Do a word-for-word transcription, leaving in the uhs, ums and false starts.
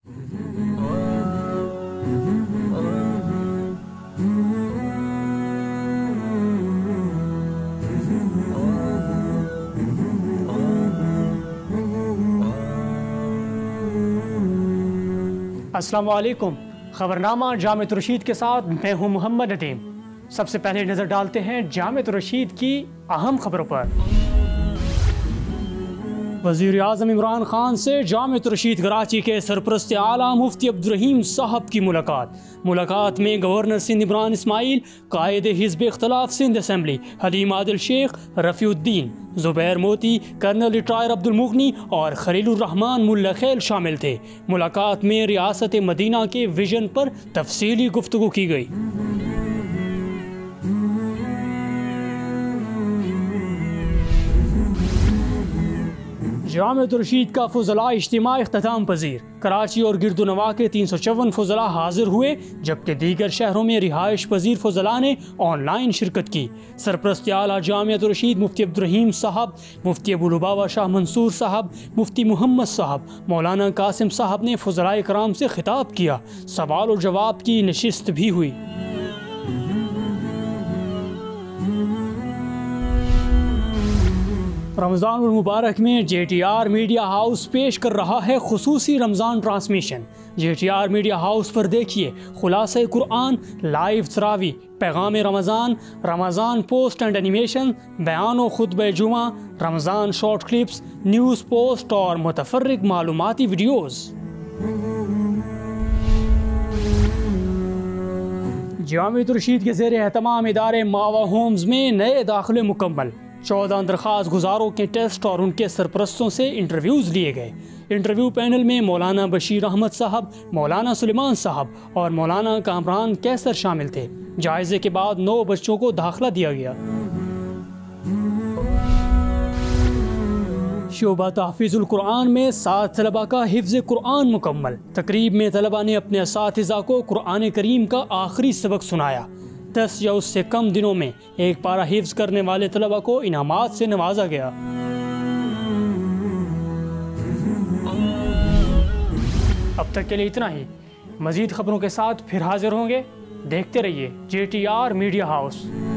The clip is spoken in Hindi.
अस्सलाम वालेकुम। खबरनामा जामित रशीद के साथ मैं हूं मोहम्मद नदीम। सबसे पहले नज़र डालते हैं जामित रशीद की अहम खबरों पर। वज़ीर आज़म इमरान खान से जामित रशीद कराची के सरपरस्त आला मुफ्ती अब्दुर्रहीम साहब की मुलाकात। मुलाकात में गवर्नर सिंध इमरान इस्माइल, कायद हिज़्ब इख्तलाफ Sindh assembly Haleem Adil Sheikh, Rafiuddin, Zubair Moti, colonel retire Abdul मुगनी और खलीलुर रहमान मुल्ला खैल शामिल थे। मुलाकात में रियासत मदीना के विजन पर तफसीली गुफ्तगू की गई। जामित रशीद का फुज़ला इज्तिमा इख्तिताम पजीर। कराची और गिरदुनवा के तीन सौ चौवन फुज़ला हाजिर हुए, जबकि दीगर शहरों में रिहाइश पजीर फुज़ला ने ऑनलाइन शिरकत की। सरपरस्त आला जामित रशीद मुफ्ती अब्दुर्रहीम साहब, मुफ्ती अबू लुबाबा शाह मंसूर साहब, मुफ्ती मोहम्मद साहब, मौलाना कासिम साहब ने फुज़लाए कराम से खिताब किया। सवाल और जवाब की नशिस्त भी हुई। रमज़ान मुबारक में J T R media house पेश कर रहा है खुसूसी Ramzan transmission. J T R media house पर देखिए खुलासे कुरान, लाइव तरावी, पैगाम Ramzan, Ramzan post and animation, बयान व खुतबे जुमा, Ramzan short clips, news post और मुतफर्रिक मालूमाती वीडियोज़। जामित रशीद के ज़ेर एहतमाम इदारे मावा होम्स में नए दाखिले मुकम्मल। चौदह दरख्वास्त गुजारों के टेस्ट और उनके सरपरस्तों से इंटरव्यूज़ लिए गए। इंटरव्यू पैनल में मौलाना बशीर अहमद साहब, मौलाना सुलेमान साहब और मौलाना कामरान कैसर शामिल थे। जायज़े के बाद नौ बच्चों को दाखिला दिया गया। शोबा तहफ़ीज़ुल कुरान में सात तलबा का हिफ्ज़ कुरान मुकम्मल। तकरीब में तलबा ने अपने असातिज़ा को कुरान करीम का आखिरी सबक सुनाया। दस या उससे कम दिनों में एक पारा हिफ्ज़ करने वाले तलबा को इनामात से नवाजा गया। अब तक के लिए इतना ही। मज़ीद खबरों के साथ फिर हाजिर होंगे। देखते रहिए J T R media house.